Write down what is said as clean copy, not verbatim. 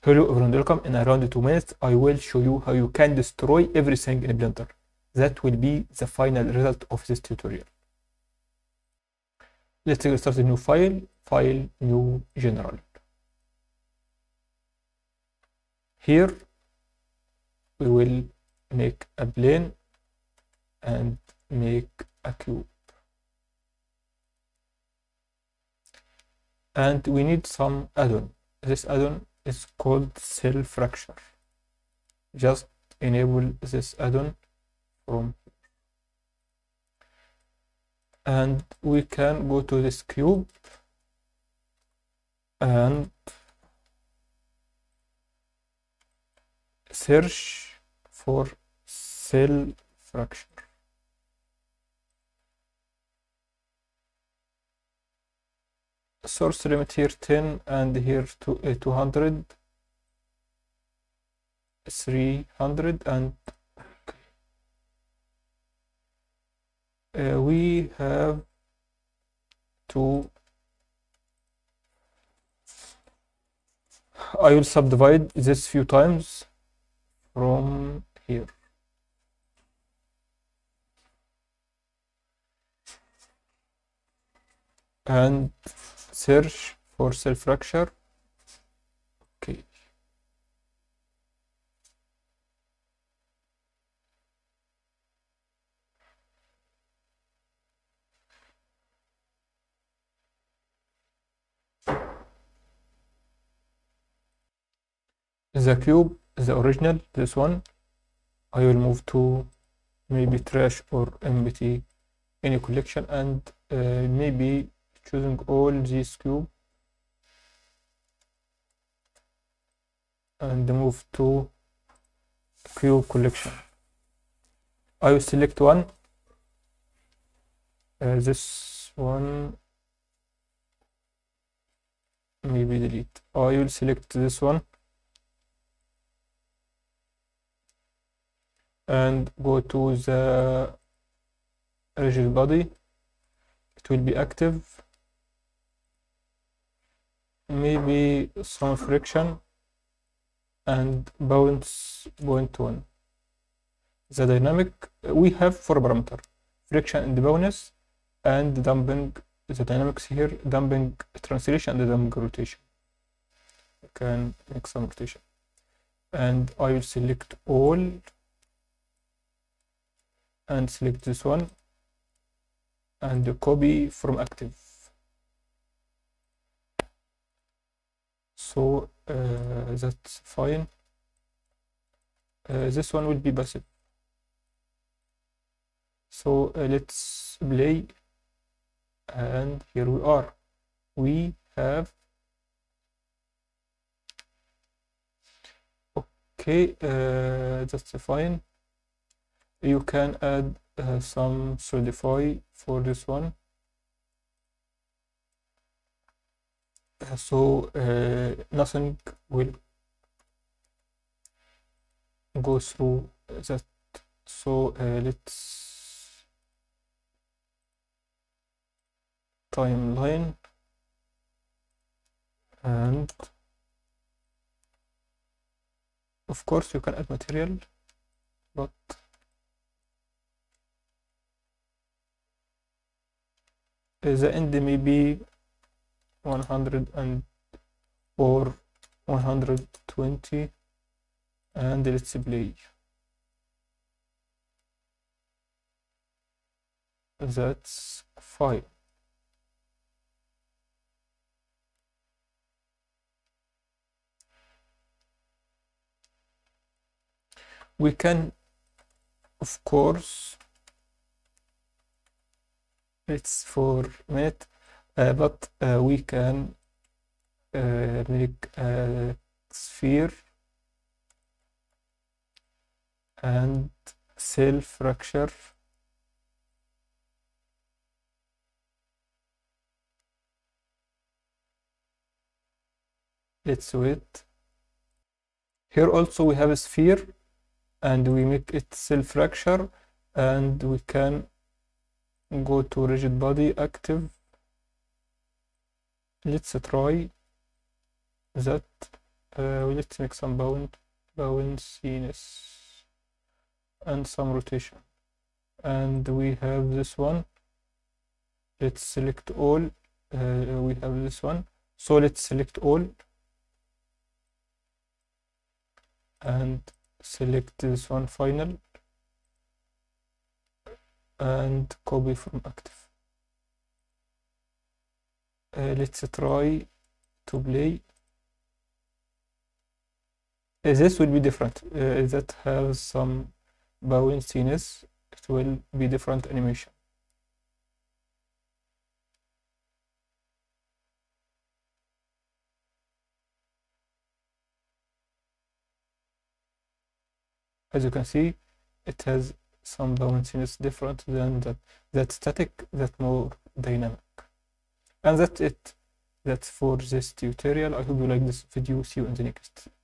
Hello everyone, welcome. In around 2 minutes, I will show you how you can destroy everything in Blender. That will be the final result of this tutorial. Let's start a new file, new general. Here, we will make a plane and make a cube. And we need some add-on. This add-on is called Cell Fracture. Just enable this add-on from here. And we can go to this cube and search for Cell Fracture. Source limit here 10 and here 200, 300, and we have to. I will subdivide this few times from here. And search for Cell Fracture. Okay. The cube, the original, this one, I will move to maybe trash or empty, any collection, and maybe choosing all these cube and move to cube collection. I will select one, this one, maybe delete. I will select this one and go to the rigid body. It will be active, maybe some friction, and bounce 0.1. The dynamic, we have 4 parameters: friction and bounce, and damping. The dynamics here, damping translation and damping rotation. I can make some rotation, and I will select all and select this one and copy from active. So that's fine. This one will be passive. So let's play, and here we are. We have okay. That's fine. You can add some solidify for this one. So nothing will go through that. So let's timeline, and of course you can add material, but the end may be 100 or 120, and let's play. That's fine. We can, of course, it's for a minute, but we can make a sphere and Cell Fracture. Let's wait. Here also we have a sphere, and we make it Cell Fracture, and we can go to rigid body active. Let's try that. let's make some bounciness and some rotation, and we have this one. Let's select all. We have this one, so let's select all and select this one final and copy from active. Let's try to play. This will be different. That has some bounciness. It will be different animation. As you can see, it has some bounciness different than that static, that more dynamic. And that's it. That's for this tutorial. I hope you like this video. See you in the next